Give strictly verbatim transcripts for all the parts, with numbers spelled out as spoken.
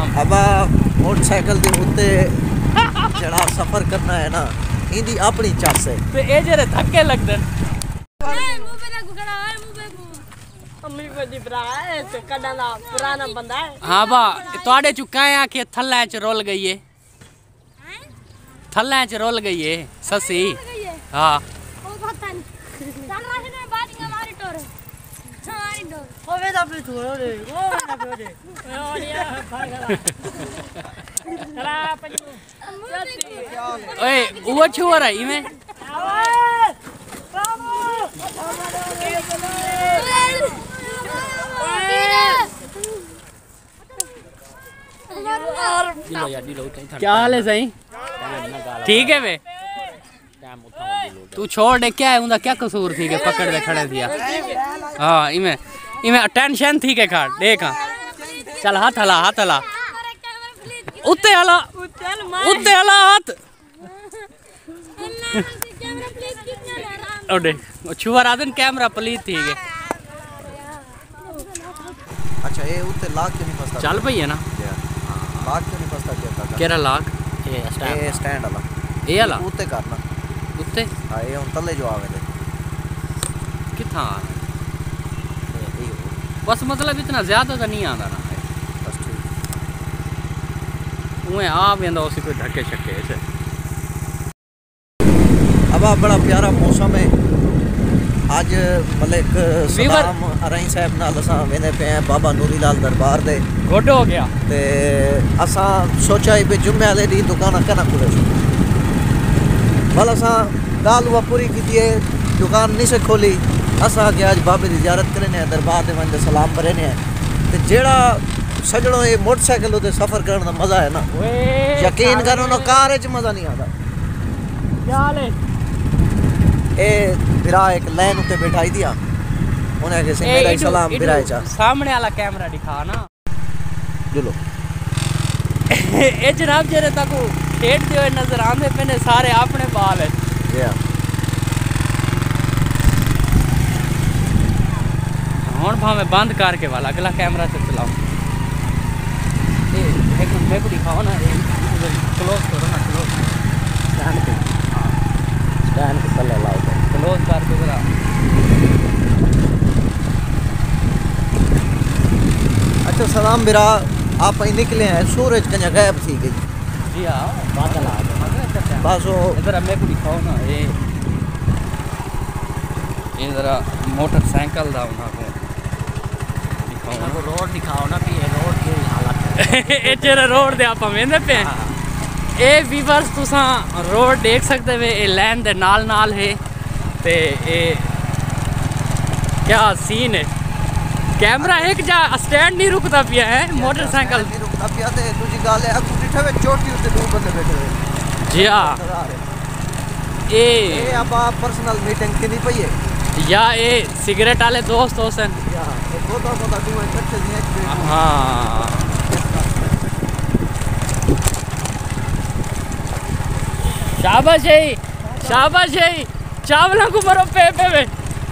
अब मोटरसाइकिल के उत्ते जड़ा सफर करना है ना इंदी अपनी चस है ते ए जेरे धक्के लगदे अम्मी को दी भरा है ते कडाला पुराना बंदा है। हां बा तोड़े चुका है कि थल्ले च रोल गई है थल्ले च रोल गई है ससी हां ओ पता नहीं चल रहा है ना बात हमारी टोर हमारी टोर ओ वे अपने छोड़ो रे ओ ना बेटे ओ या भाग चला पंजू ओए वो छुआ रहा इमे दिलो यार दिलो क्या हाल है सही ठीक है वे तू छोड़ दे क्या है उनका क्या कसूर थी के पकड़ दे खड़े दिया हाँ इमे इमे टेंशन थी के खा देख चल हाथ हला हाथ हला उत्ते हला उत्ते हला हाथ ओडे छुआ रादन कैमरा प्लीज थी के अच्छा ये उत्ते लाख क्यों नहीं फसता चल भई है ना लाख क्यों नहीं फसता क्या केरा लाख ये स्टैंड ये स्टैंड वाला ये वाला उत्ते करना उत्ते हां ये हुन तले जो आवे दे किथा बस मतलब इतना ज्यादा तो नहीं आंदा ना बस ठीक उए आ वेंदा उसी कोई धक्के छक्के से अब बड़ा प्यारा मौसम है आज मलिक सलाम अरई साहब नाल असां वेंदे पे हैं बाबा नूरी लाल दरबार दे गुड हो गया ते असां सोचा भी जुम्मे वाले दी दुकान कना खुले भल असां गाल वो पूरी की दुकान नहीं से खोली असां के आज बाबे की ज़ियारत करने दरबार दे वंदे सलाम भरने ते जेड़ा सजणो ये मोटरसाइकिल ते सफर करने का मजा है ना यकीन करो ना कार च मजा नहीं आता क्या ले ए बिरा एक लाइन उते बैठाई दिया उन्हें के से मेरा सलाम बिराए चा सामने वाला कैमरा दिखा ना जुलो ए जनाब जेरे तक खेडते हुए नजर आंदे पे सारे अपने बाल है या हुन भावे बंद करके वाला अगला कैमरा से चलाओ ए एक मेरे को दिखाओ ना क्लोज करो ना क्लोज स्टैंड पे स्टैंड पे पल्ले लाओ क्लोज करके जरा अच्छा सलाम बिरा आप ही निकले हैं सूरज कन्या गायब थी गई जी हां बादल आ गए बस वो इधर मेरे को दिखाओ ना ये ये जरा मोटरसाइकिल दा उना को दिखाओ ना रोड दिखाओ ना कि ये रोड की हालत है ए तेरे रोड दे आप वेंदे पे ए व्यूअर्स तुसा रोड देख सकते वे ए लाइन दे नाल नाल है ते ए क्या सीन है कैमरा एक जा स्टैंड नहीं रुकता पिया है मोटरसाइकिल नहीं रुकता पिया ते दूसरी गाल है अगू डिठे वे चोटी उते दो बंदे बैठे हुए जी हां ए ए अब आप पर्सनल मीटिंग की नहीं पई है या ए सिगरेट वाले दोस्त होसन या ए गोदा गोदा दो इकट्ठे नहीं हां शाबाश है शाबाश है चावलों को मरो पे पे पे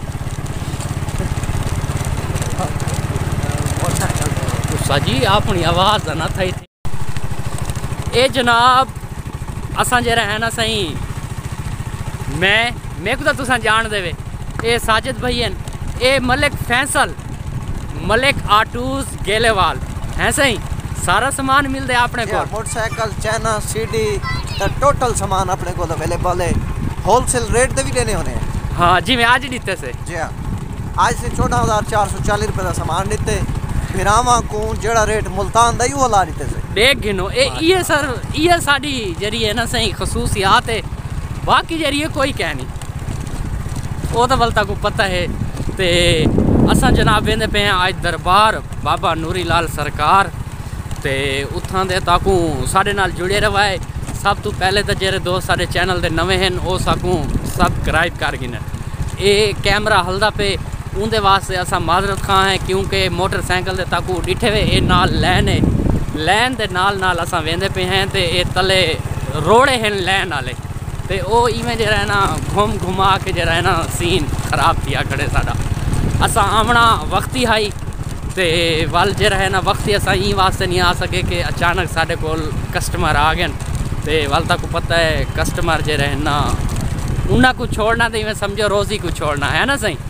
साजी अपनी आवाज ना थी ए जनाब असा जरा है ना सही मैं मेरे को तो तुसा जान देवे ए साजिद भैयन ए मलिक फैसल मलिक आटूज गेलेवाल है सही सारा सामान मिलते अपने को मोटरसाइकिल चैना सीडी द टोटल सामान अपने को अवेलेबल है होलसेल रेट दे भी देने होने हाँ जी मैं आज दीते से जी हाँ आज से चौदह हज़ार चार सौ चालीस रुपये का सामान दीते फिरावा को जड़ा रेट मुल्तान दा वो ला दीते से देख गिनो ए ये सर ये साड़ी जरी है ना सही खसूसियात है बाकी जरिए कोई कह नहीं वो तो बलता को पता है ते असा जनाब वेंदे पे हैं आज दरबार बाबा नूरी लाल सरकार ते उत्थां दे ताकू साढ़े नाल जुड़े रवा है सब तो पहले तो जेरे दोस्त साढ़े चैनल दे नवे हैं वो साकू सब्सक्राइब कर गिन ये कैमरा हल्दा पे उनके वास्ते असा माजरत खां है क्योंकि मोटरसाइकिल दे ताकू डिठे वे ए नाल लैन है लैन दे नाल नाल असा वेंदे पे हैं ते ए तले रोड़े हैं लैन वाले ते ओ इवें जरा है ना घूम घुमा के जरा है ना सीन खराब किया खड़े साडा असा आमना वक्ती हाई ते वल जरा है ना वक्त ही असा ई वास्ते नहीं आ सके कि अचानक साढ़े कोल कस्टमर आ गए ते वल तक पता है कस्टमर जे रहे ना उन्हें कुछ छोड़ना तो इवें समझो रोज़ी कुछ छोड़ना है ना सही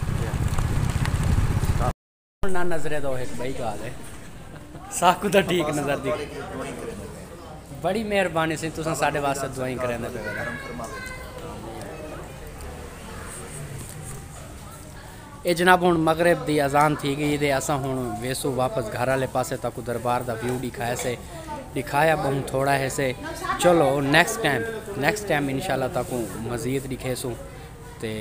ना नजरे दो एक बड़ी गाल है साकू तो ठीक नजर दी बड़ी मेहरबानी से तुम साढ़े वास्ते दुआई करें पे ये जनाब हुण मगरिब दी अजान थी गई ते असां हुण वेसू वापस घर वाले पासे तक दरबार दा व्यू दिखाया से दिखाया बहुत थोड़ा है से चलो नेक्स्ट टाइम नेक्स्ट टाइम इंशाल्लाह तक मज़ीद दिखेसू ते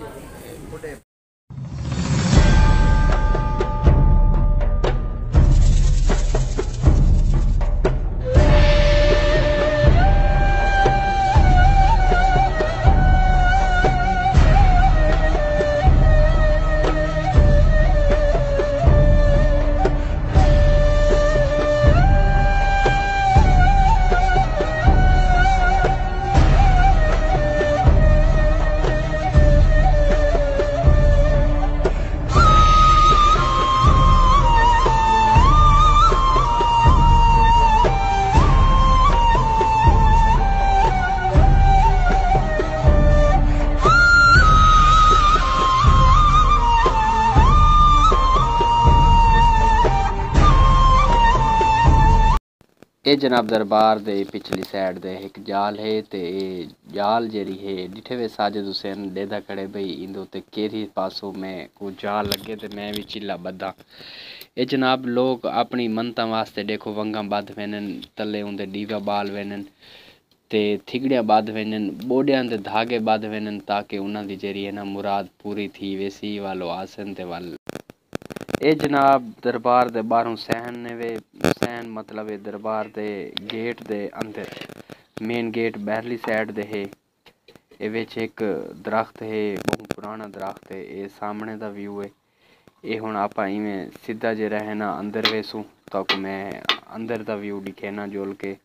ये जनाब दरबार दे पिछली साइड दे एक जाल है ते जाल जेरी है डिठे वे साजिद हुसैन डेदा खड़े भाई इंदे उत्ते केरी पासों में को जाल लगे ते मैं भी चिल्ला बदा ये जनाब लोग अपनी मनता वास्ते देखो वंगा बद वेनन तले उंदे डीवा बाल वेनन ते थिगड़िया बद वेनन बोडियां दे धागे बद वेनन ताकि उन्हां दी जेरी है ना मुराद पूरी थी वैसी वालो आसन ते वाल ये जनाब दरबार दे बाहरों सहन ने वे सहन मतलब है दरबार दे गेट दे अंदर मेन गेट बहरली साइड दे है ये विच एक दरख्त है बहुत पुराना दरख्त है ये सामने दा व्यू है ये हुण आपां इवें सीधा जे रहे ना अंदर वेसू तक मैं अंदर दा व्यू दिखे ना जोल के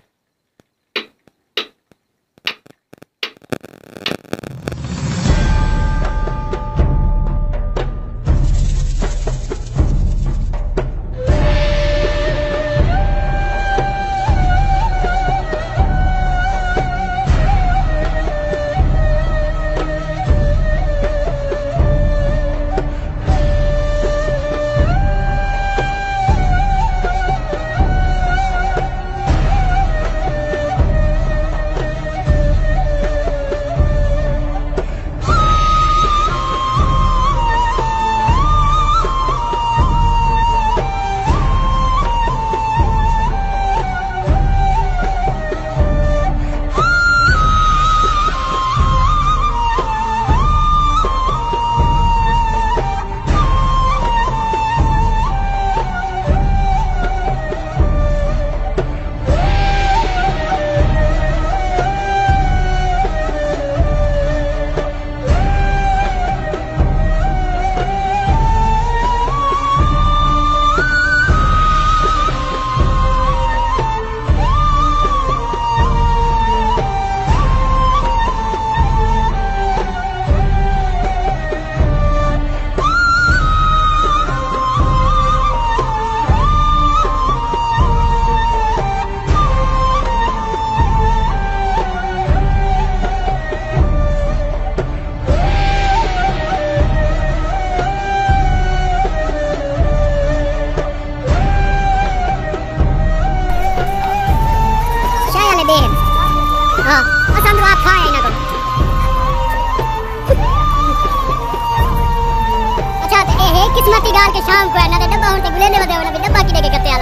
किस्मती गाल के शाम को है ना डब्बा होते गुलेने बदे वाला डब्बा की देके करते आला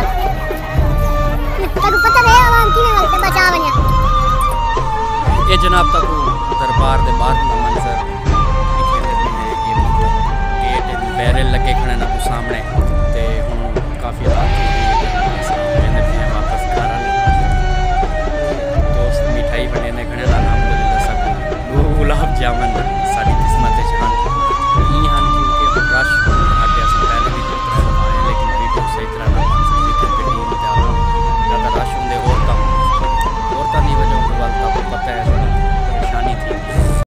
तको पता है आवाम की वाला डब्बा चा बनिया ये जनाब तक दरबार दे बाहर का मंजर दिखे ये मतलब गेट बैरल लगे खड़े ना सामने ते हुन काफी रात हो गई वापस घर आने दोस्त मिठाई बने खड़े ना नाम बोले सब गुलाब जामुन